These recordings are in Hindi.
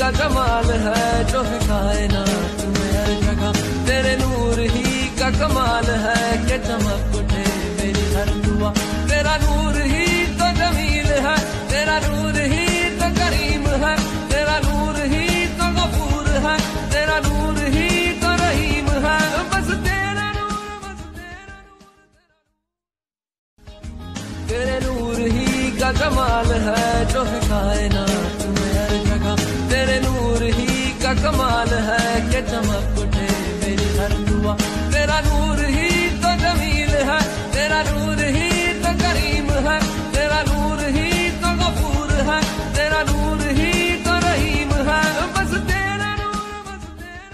का कमाल है जो है कायनात में हर जगह, तेरे नूर ही का कमाल है कि चमक उठे मेरी हर दुआ। तेरा नूर ही तो जमील है, तेरा नूर ही तो करीम है, तेरा नूर ही तो गफूर है, तेरा नूर ही तो रहीम है। बस तेरा नूर, बस तेरे नूर ही का कमाल है जो है कायनात में हर जगह, तेरे नूर ही का कमाल है कि चमक उठे मेरी हर दुआ। तेरा नूर ही तो जमील है, तेरा नूर ही तो करीम है, तेरा नूर ही तो गफूर है, तेरा नूर ही तो रहीम है। बस तेरा नूर, बस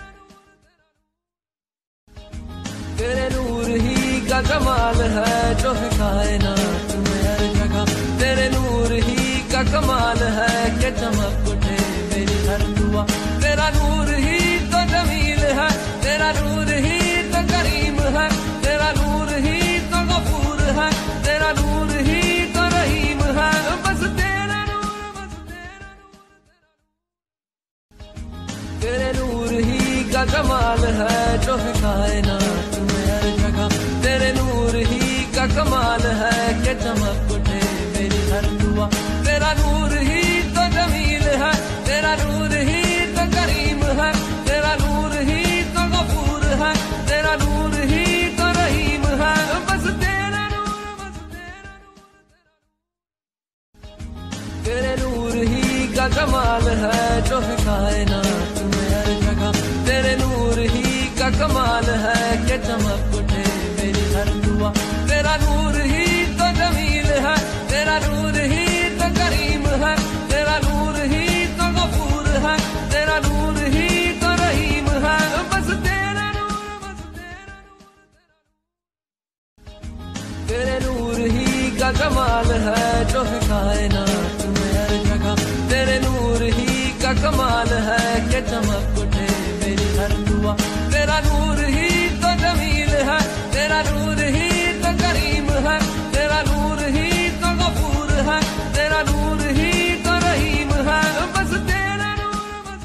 तेरे नूर ही का कमाल है जो है कायनात में हर जगह, तेरे नूर ही का कमाल है कि चमक उठे मेरी हर दुआ। तेरा नूर ही तो जमील है, तेरा नूर ही तो करीम है, तेरा नूर ही तो गफूर है, तेरा नूर ही तो रहीम है। बस तेरा नूर, बस तेरे नूर ही का कमाल है जो है कायनात में हर जगह, तेरे नूर ही का कमाल है कि चमक उठे मेरी हर दुआ। तेरा नूर ही तो जमील है, तेरा नूर ही तो करीम है, तेरा नूर ही तो गफूर है, तेरा नूर ही तो रहीम है। बस तेरा नूर, बस तेरे नूर ही का कमाल है जो है कायनात में हर जगह, तेरे नूर ही का कमाल है कि चमक उठे मेरी हर दुआ। तेरा नूर ही तो जमील है, तेरा नूर ही तो करीम है, तेरा नूर ही तो गफूर है, तेरा नूर ही तो रहीम है। बस तेरा नूर, बस तेरे नूर ही का कमाल है जो है कायनात में हर जगह, तेरे नूर ही का कमाल है कि चमक उठे मेरी हर दुआ। तेरा नूर ही तो जमील है, तेरा नूर ही तो करीम है, तेरा नूर ही तो गफूर है, तेरा नूर ही तो रहीम है। बस तेरा नूर, बस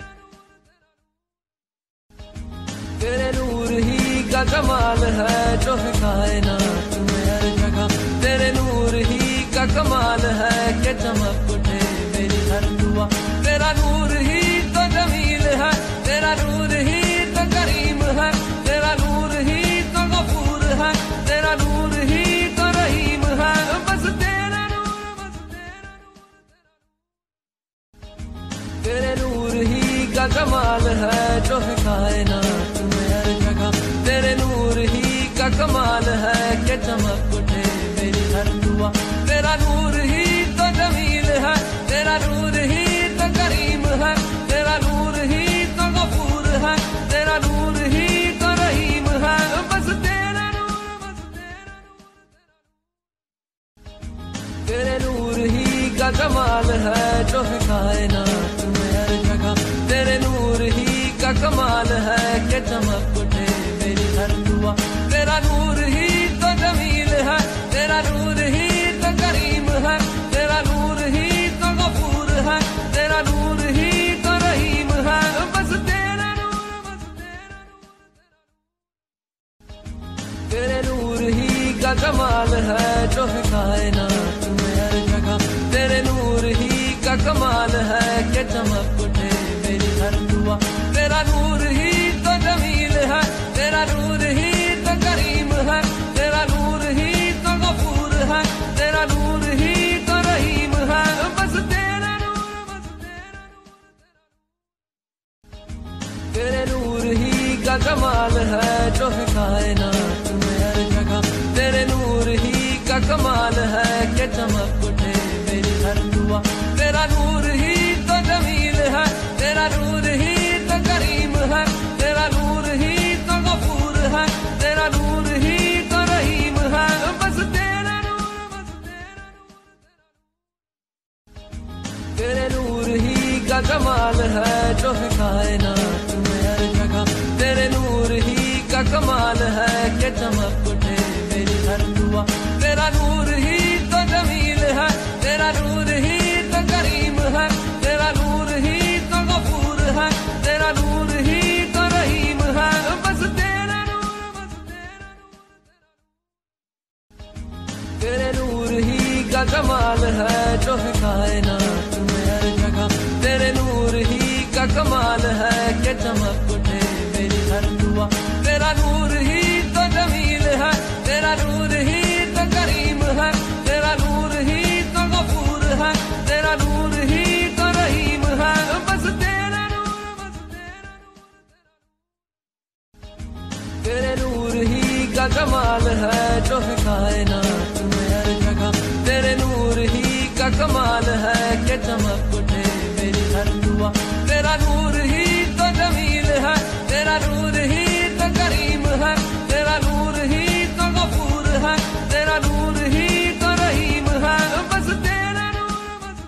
तेरे नूर ही का कमाल है जो है कायनात में हर जगह, तेरे नूर ही का कमाल है कि चमक उठे मेरी हर दुआ। तेरा नूर ही तो जमील है, तेरा नूर ही तो करीम है, तेरा नूर ही तो गफूर है, तेरा नूर ही तो रहीम है। बस तेरा नूर, बस तेरे नूर ही का कमाल है जो है कायनात में हर जगह, तेरे नूर ही का कमाल है कि चमक उठे मेरी हर दुआ। तेरा नूर ही तो जमील है, तेरा नूर ही तो करीम है, तेरा नूर ही तो गफूर है, तेरा नूर ही तो रहीम है। बस तेरा नूर, बस तेरे नूर ही का कमाल है जो है कायनात में हर जगह, तेरे नूर ही का कमाल है कि चमक उठे मेरी हर दुआ। तेरा नूर ही तो जमील है, तेरा नूर ही तो करीम है, तेरा नूर ही तो गफूर है, तेरा नूर ही तो रहीम है। बस तेरा नूर, बस तेरे नूर ही का कमाल है जो है कायनात में हर जगह, तेरे नूर ही का कमाल है कि चमक उठे मेरी हर दुआ। तेरा नूर ही तो जमील है, तेरा नूर ही तो करीम है, तेरा नूर ही तो गफूर है, तेरा नूर ही तो रहीम है। बस तेरा नूर, बस तेरे नूर ही का कमाल है जो है कायनात में हर जगह, तेरे नूर ही का कमाल है कि चमक उठे मेरी हर दुआ। तेरा नूर ही तो जमील है, तेरा नूर ही तो करीम है, तेरा नूर ही तो गफूर है, तेरा नूर ही तो रहीम है। बस तेरा नूर, बस तेरे नूर ही का कमाल है जो है कायनात में हर जगह, तेरे नूर ही का कमाल है कि चमक उठे मेरी हर दुआ। तेरा नूर ही तो जमील है, तेरा नूर ही तो करीम है, तेरा नूर ही तो कायनात में हर जगह तेरे नूर ही का कमाल है कि चमक उठे मेरी हर दुआ। तेरा नूर ही तो जमील है, तेरा नूर ही तो करीम है, तेरा नूर ही तो गफूर है, तेरा नूर ही तो रहीम है। बस तेरा नूर, बस तेरे नूर ही का कमाल है जो है कायनात में हर जगह। तेरे नूर ही का कमाल है कि चमक उठे मेरी हर दुआ। तेरा नूर ही तो जमील है, तेरा नूर ही तो करीम है, तेरा नूर ही तो गफूर है, तेरा नूर ही तो रहीम है। बस तेरा नूर, बस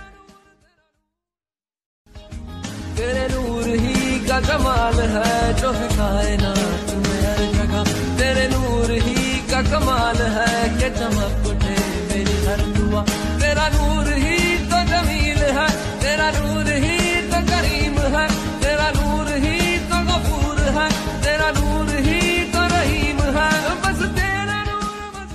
तेरे नूर ही का कमाल है जो है कायनात में हर जगह। तेरे नूर ही का कमाल है कि चमक उठे मेरी हर दुआ। तेरा नूर ही तो जमील है, तेरा नूर ही तो करीम है, तेरा नूर ही तो गफूर है, तेरा नूर ही तो रहीम है। बस तेरा नूर, बस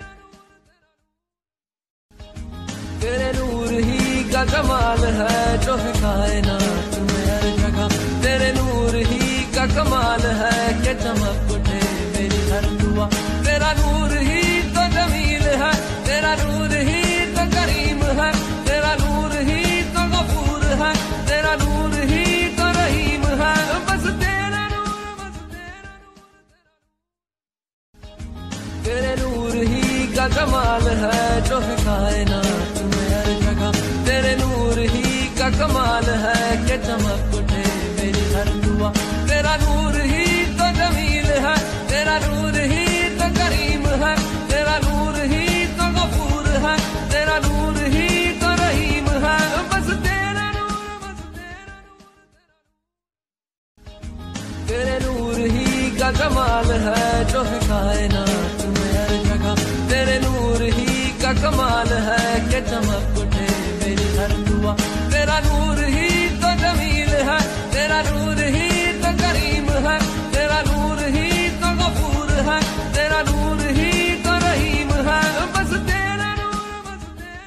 तेरे नूर ही का कमाल है जो है कायनात में हर जगह। तेरे नूर ही का कमाल है कि चमक उठे मेरी हर दुआ। तेरा नूर ही तो जमील है, तेरा नूर ही तो करीम है, तेरा नूर ही तो गफूर है, तेरा नूर ही तो रहीम है। बस तेरा नूर, बस तेरे नूर ही का कमाल है जो है कायनात में हर जगह। तेरे नूर ही का कमाल है कि चमक उठे मेरी हर दुआ। तेरा नूर ही तो जमील है, तेरा नूर ही तो करीम है, तेरा नूर ही तो गफूर है, तेरा नूर ही तो रहीम है। बस तेरा नूर, बस तेरे नूर ही का कमाल है जो है कायनात में हर जगह। तेरे नूर ही का कमाल है कि चमक उठे मेरी हर दुआ। तेरा नूर ही तो जमील है, तेरा नूर ही तो करीम है, तेरा नूर ही तो गफूर है, तेरा नूर ही तो रहीम है। बस तेरा नूर, बस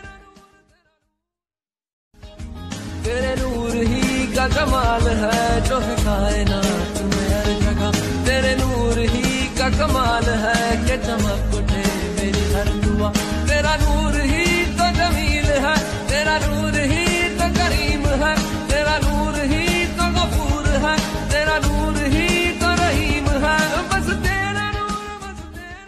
तेरे नूर ही का कमाल है जो है कायनात में हर जगह। तेरे नूर ही का कमाल है कि चमक उठे मेरी हर दुआ। तेरा नूर ही तो जमील है, तेरा नूर ही तो करीम है, तेरा नूर ही तो गफूर है, तेरा नूर ही तो रहीम है। बस तेरा नूर, बस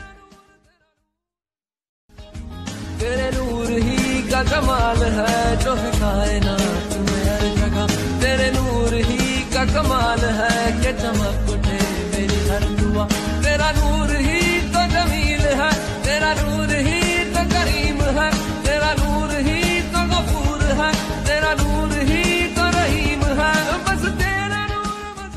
तेरे नूर ही का कमाल है जो है कायनात में हर जगह। तेरे नूर ही का कमाल है कि चमक उठे मेरी हर दुआ। तेरा नूर ही तो जमील है, तेरा नूर ही तो करीम है, तेरा नूर ही तो गफूर है, तेरा नूर ही तो रहीम है। बस तेरा नूर, बस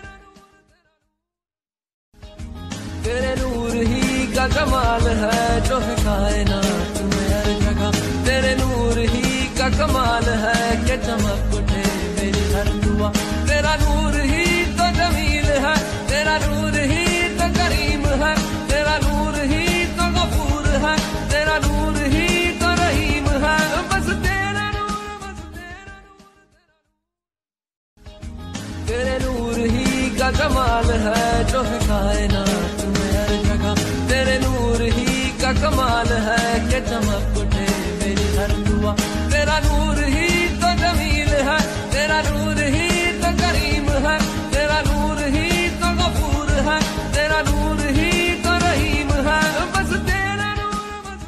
तेरे नूर ही का कमाल है जो है कायनात में हर जगह। तेरे नूर ही का कमाल है कि चमक उठे मेरी हर दुआ। तेरा नूर ही तो जमील है, तेरा नूर ही तो करीम है, तेरा नूर ही तो गफूर है, तेरा नूर ही तो रहीम है। बस तेरा नूर, बस तेरे नूर ही का कमाल है जो है कायनात में हर जगह। तेरे नूर ही का कमाल है कि चमक उठे मेरी हर दुआ। तेरा नूर ही तो जमील है, तेरा नूर ही तो करीम है, तेरा नूर ही तो गफूर है, तेरा नूर ही तो रहीम है। बस तेरा नूर, बस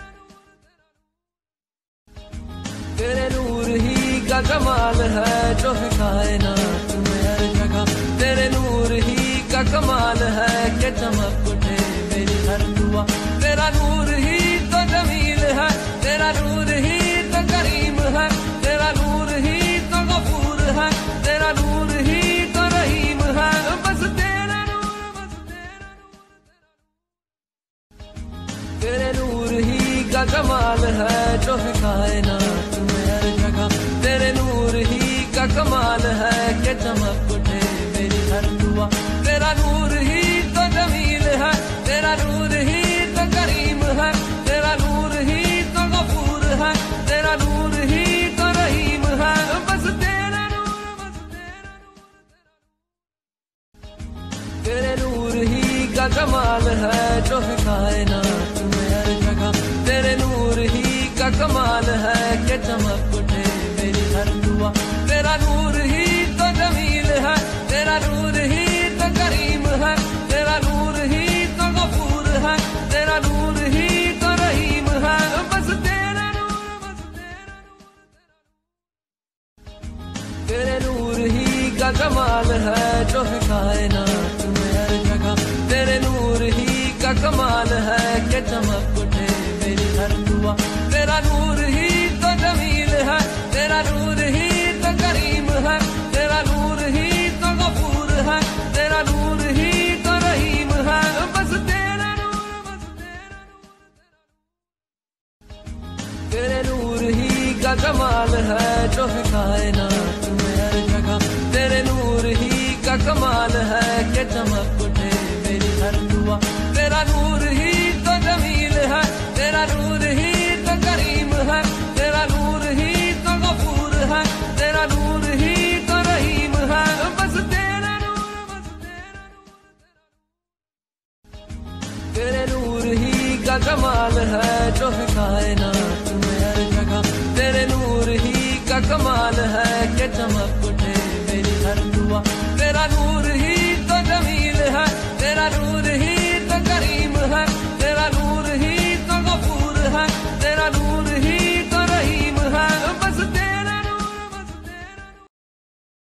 तेरे नूर ही का कमाल है जो है कायनात में हर जगह। तेरे नूर ही का कमाल है कि चमक उठे मेरी हर दुआ। तेरा नूर ही तो जमील है, तेरा नूर ही तो करीम है, तेरा नूर ही तो गफूर है, तेरा नूर ही तो रहीम है। बस तेरा नूर, बस तेरे नूर ही का कमाल है जो है कायनात में हर जगह। तेरे नूर ही का कमाल है कि चमक उठे मेरी हर दुआ। तेरा नूर ही तो जमील कमाल है जो है कायनात में हर जगह। तेरे नूर ही का कमाल है कि चमक उठे मेरी हर दुआ। तेरा नूर ही तो जमील है, तेरा नूर ही तो करीम है, तेरा नूर ही तो गफूर है, तेरा नूर ही तो रहीम है। बस तेरा नूर, बस तेरा नूर। तेरे नूर ही का कमाल है जो है कायनात में हर जगह। तेरे नूर ही का कमाल है कि चमक उठे मेरी हर दुआ। तेरा नूर ही तो जमील है, तेरा नूर ही तो करीम है, तेरा नूर ही तो गफूर है, तेरा नूर ही तो रहीम है। बस तेरा नूर, बस तेरा नूर। तेरे नूर ही का कमाल है जो है कायनात में हर जगह। तेरे नूर ही का कमाल